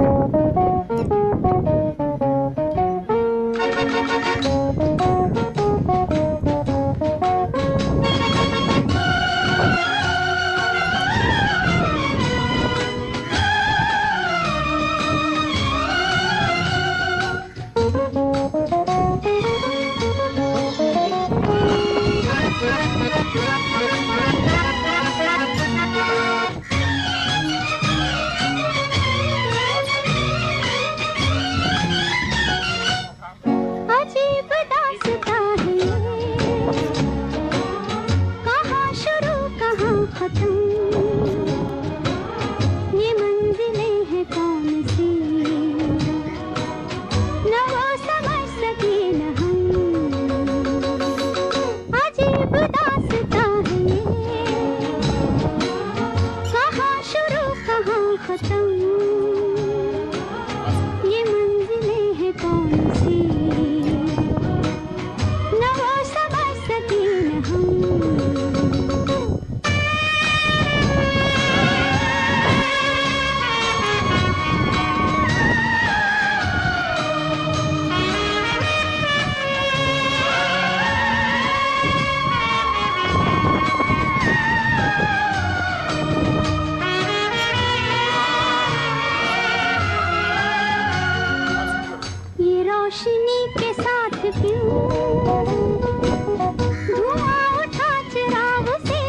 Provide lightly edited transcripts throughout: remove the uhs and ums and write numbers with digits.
अजीब दास्तां है कहाँ शुरू कहाँ खत्म, ये मंजिलें हैं कौन सी, न वो समझ सके न हम। अजीब दास्तां है कहाँ शुरू कहाँ खत्म, ये मंजिलें हैं कौन सी, रोशनी के साथ क्यों धुआं उठा चिराग से,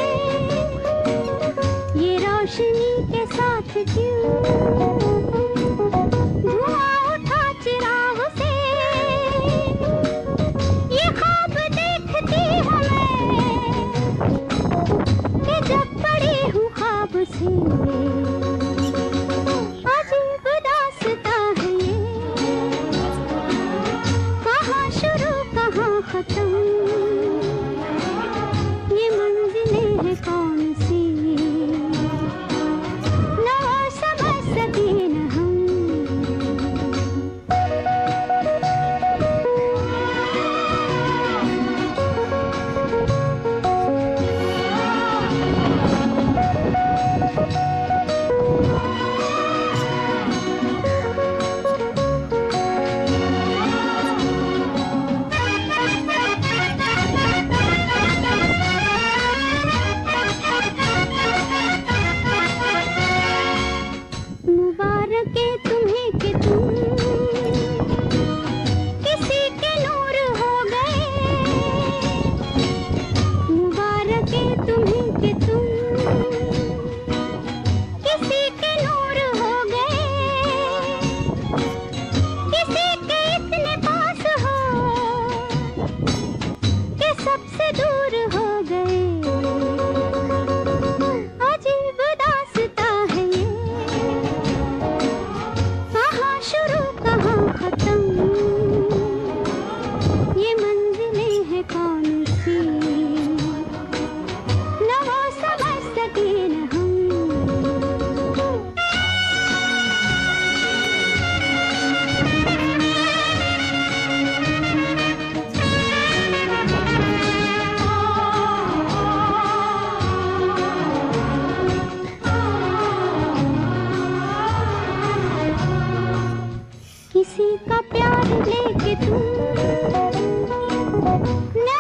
ये रोशनी के साथ क्यों धुआं उठा चिराग से, ये ख्वाब देखती हूँ मैं कि जब पड़ी हूँ ख्वाब से। अजीब दास्तां है खत्म, ये मंजिलें हैं कौन सी, न वो समझ सके न हम। मुबारक है तुम्हें कि तुम किसी के नूर हो गए, मुबारक है तुम्हें कि तुम किसी के नूर हो गए, किसी के इतने पास हो कि सबसे दूर हो गए। अजीब दास्तां है शुरू कहाँ खत्म, ये मंजिलें हैं कौन सी, न वो समझ सके न हम। किसी का प्यार लेके तुम